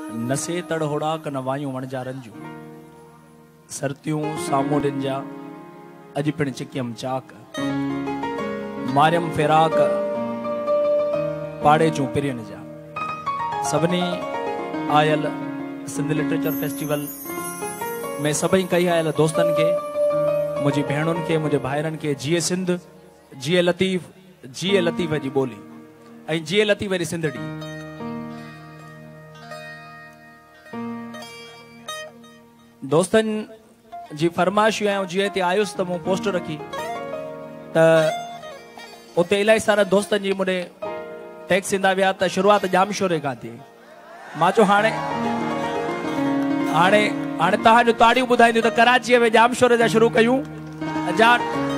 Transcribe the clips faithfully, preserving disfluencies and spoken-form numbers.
नसे तड़होड़ा क नवायूं वणजारन जूं सरतियूं सामूडिन जा अज पिण चिकियम चाक मारियम फिराक पाड़े चूं पिरियन जा सभनी आयल सिंध लिटरेचर फेस्टिवल में सभई कई आयल दोस्तन के मुझी भेणुन के मुझे भाइरन के जिए सिंध जिए लतीफ जिए लतीफ जी बोली ऐं जिए लतीफ जी सिंधड़ी दोस्तन जी फरमाइश आयो जी ते आयुस त मूं पोस्ट रखी त उते इलाही सारा दोस्तन जी मुझे टैक्स इंदा विया त शुरुआत जामशोरे खां थी मां चयो हाणे हाणे हाणे तव्हांजो ताड़ियूं ॿुधाईंदियूं त कराचीअ में जामशोरे जा शुरू कयूं जा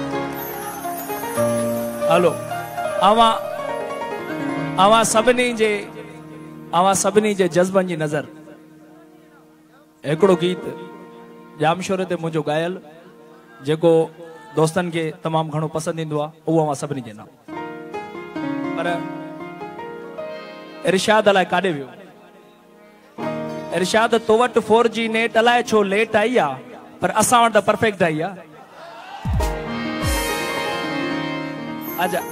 हलो अवां अवां सभिनी जे अवां सभिनी जे जज़्बनि जी नज़र हिकिड़ो गीत जामशोरे ते मुंहिंजो गायल जेको दोस्तनि खे तमामु घणो पसंदि ईंदो आहे उहो अवां सभिनी जे नाम पर इरशाद अलाए काॾे वियो इरशाद तो वटि फोर जी नेट अलाए छो लेट आई आहे पर असां वटि त परफेक्ट आई आहे आजा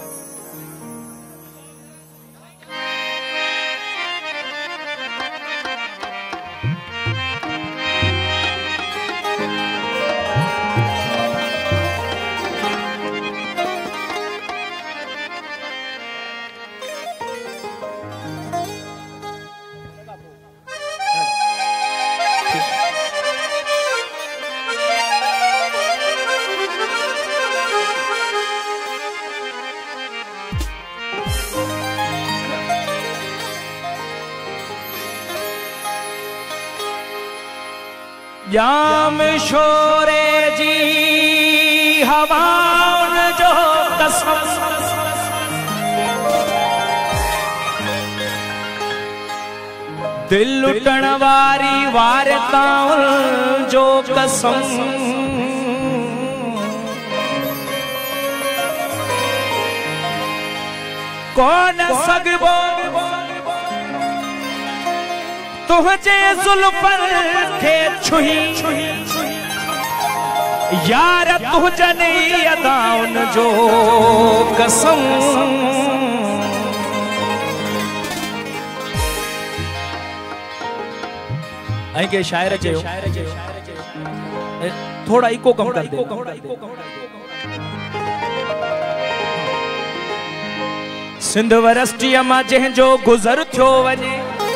जामशोरे जी हवाउन जो कसम दिल लुटण वारी वारताउन जो कसम कौन सगबो तुझे जुल्फन खे छुही यार तुझने अदाउन जो कसम ऐं के शायर चयो थोड़ा इको कम कर दे सिंध वरस्टीअ मां जंहिंजो गुज़र थियो वञे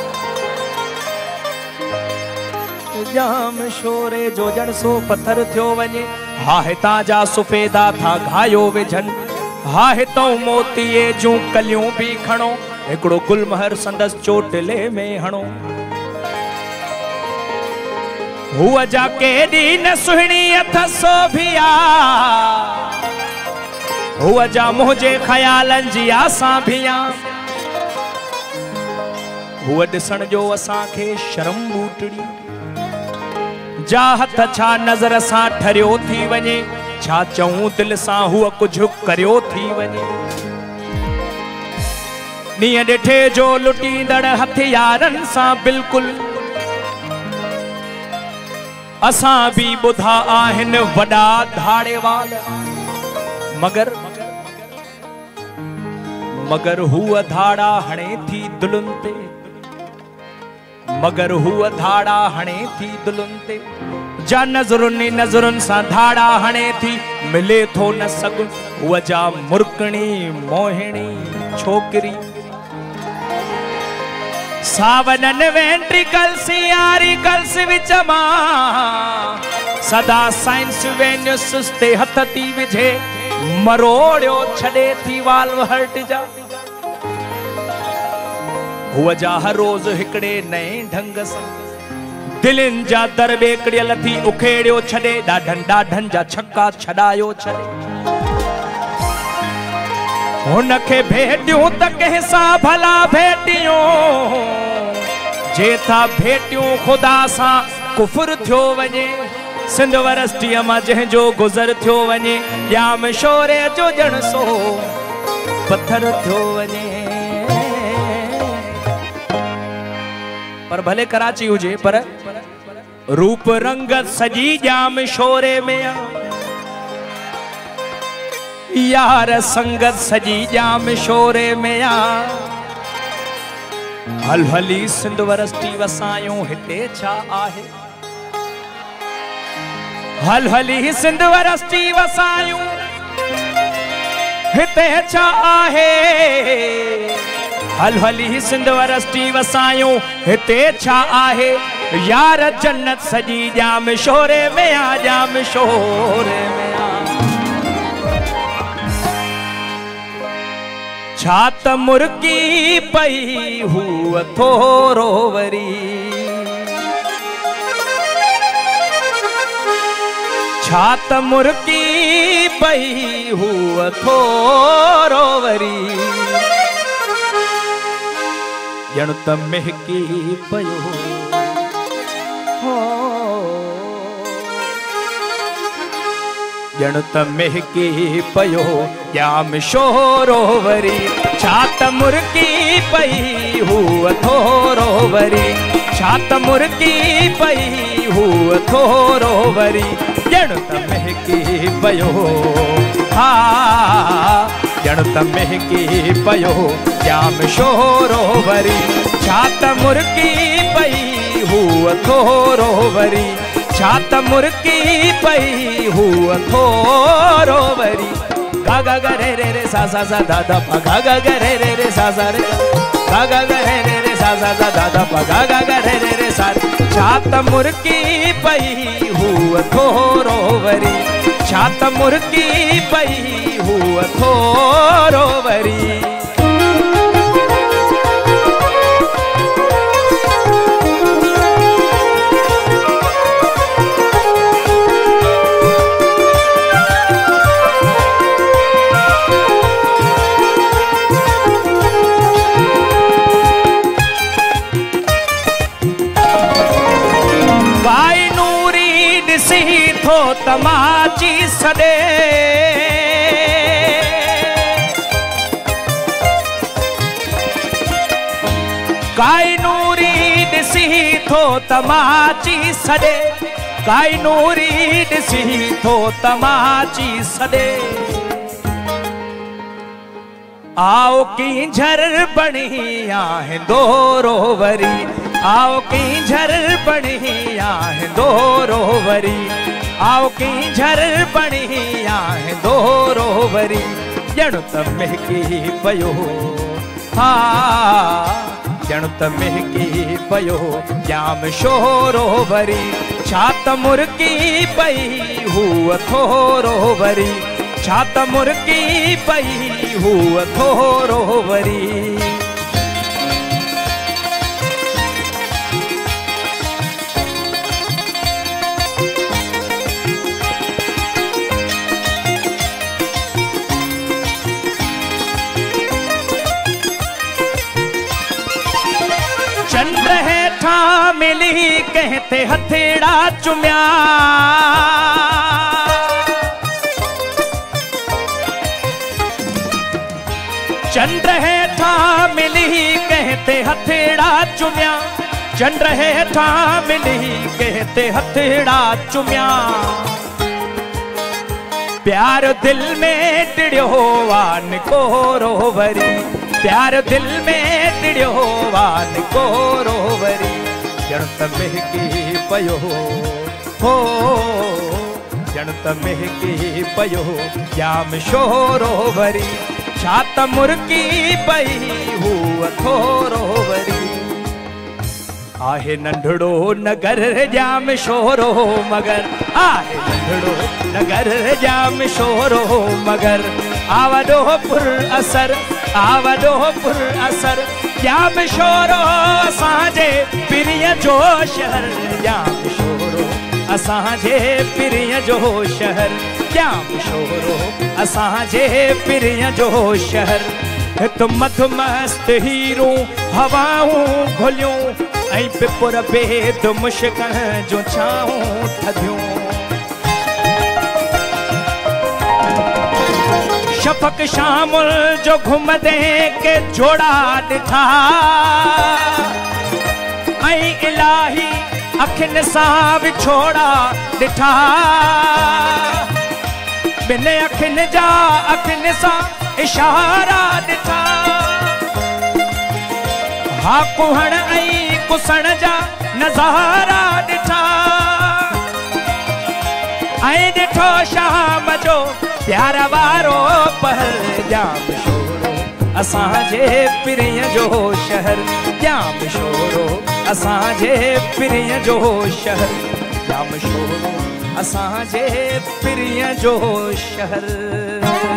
जामशोरे जो जण सो पत्थर थियो वञे हा हितां जा सुफेदा था घायो विझन हा हितां मोतीअ जूं कलियूं भी खणो हिकिड़ो गुलमहर संदस चोटले में हणो हुआ जा केॾी न सुहिणी अथसो भिया हुआ जा मुंहिंजे ख़यालनि जी आसां भिया हुआ ॾिसण जो असांखे शर्म बूटड़ी जा हथ छा नज़र सां ठरियो थी वञे छा चऊं दिल सां हुआ कुझु करियो थी वञे ॾींहं ॾिठे जो लुटींदड़ हथियारनि सां बिल्कुलु असां बि ॿुधा आहिनि वॾा धाड़े वाल मगर मगर हुआ धाड़ा हणे थी दिलुनि ते मगर हुआ धाड़ा हणे थी दिलुनि ते जा नज़रुनि नज़रुनि सां धाड़ा हणे थी मिले थो न सगुन हुआ जा मुर्कणी मोहिणी छोकिरी सावनन वेंट्रिकल्स यारिकल्स विच मां सदा साइंस वेन्यूस ते हथ थी विझे मरोड़ियो छॾे थी वाल्व हर्ट जा हुआ जा हर रोज हिकड़े नए ढंग सां दिलनि जा दर बेकड़ियल थी उखेड़ियो छॾे ॾाढनि ॾाढनि जा छक्का छॾायो छॾे हुनखे भेटियूं त कंहिंसां भला भेटियूं जे था भेटियूं ख़ुदा सां कुफर थियो वञे सिंध वरस्टीअ मां जंहिंजो गुज़र थियो वञे जामशोरे जो ॼण सो पत्थर थियो वञे पर भले कराची हुजे पर रूप रंगत सजी जाम शोरे में आ, यार संगत सजी जाम शोरे में आ, हल हली सिंध वरस्टी वसायूं हिते छा आहे, हल हली सिंध वरस्टी वसायूं हिते छा आहे, हल हली सिंध वरस्टी वसायूं हिते छा आहे, यार जन्नत सजी जाम शोरे में आ, जाम शोरे में आ। छात मुर्गी पई हुआ थोरो वरी, छात मुर्गी पई हुआ थोरो वरी, ॼण त महकी पयो हो, ॼण त महकी पयो जाम शोरो वरी, छात मुर्गी पई हुआ थोरो वरी, छात मुर्गी पई हुआ थोरो वरी, ॼण त महकी पयो हा, ॼण त महकी पयो जाम शोरो वरी, छात मुर्गी पई हुआ थोरो वरी, छात मुर्गी पई हुआ थोरो वरी, गा गा गा रे रे रे सा सा सा दा दा पा, गा गा गा रे रे रे सा सा रे, गा गा गा रे रे रे सा सा सा दा दा पा, गा गा गा रे रे रे सा, छात मुर्गी पई हुआ थोरो वरी, छात मुर्गी पई हुआ थोरो वरी। थो तमाची सदे, काई नूरी ॾिसी थो तमाची सदे, काई नूरी ॾिसी थो तमाची सदे, आओ की झर बणी आहे दोरो वरी, आओ की झर बणी आहे दोरो वरी, आओ की झर बणी आहे दोरो वरी, ॼण त महकी पयो हा, ॼण त महकी पयो जाम शोरो वरी, छात मुर्गी पई हुआ थोरो वरी, छात मुर्गी पई हुआ थोरो वरी। चंद्र हेठा मिली कहते हथेड़ा चुम्या, चंद्र हेठा मिली कहते हथेड़ा चुम्या, चंद्र हेठा मिली कहते हथेड़ा चुम्या, प्यार दिल में टिड़ियो वान कोरो वरी, प्यार दिल में टिड़ियो वान कोरो वरी, ॼण त महकी पयो हो, ॼण त महकी पयो जाम शोरो वरी, छात मुर्गी पई हुआ थोरो वरी, आहे नंढड़ो नगर जाम शोरो मगर, आहे नंढड़ो नगर जाम शोरो मगर, आवडो पुर असर, आवडो पुर असर, जाम शोरो असांजे पिरीअ जो शहर, जाम शोरो असांजे पिरीअ जो शहर, जाम शोरो असांजे पिरीअ जो शहर, हित मथ मस्त हीरो हवाऊं घुलियूं, ऐं पिपुर बेद मुश्क जो छाऊं थधियूं, शफ़क़ शामुल जो घुमदे के जोड़ा ॾिठा, ऐं इलाही अखियुनि सां विछोड़ा ॾिठा ॿिनि अखियुनि जा अखियुनि सां इशारा ॾिठा हा कुहण ऐं कुसण जा नज़ारा ॾिठा ऐं ॾिठो शाम जो प्यार वारो पहर जाम शोरो असांजे पिरीअ जो शहर जाम शोरो असांजे पिरीअ जो शहर जाम शोरो असांजे पिरीअ जो शहर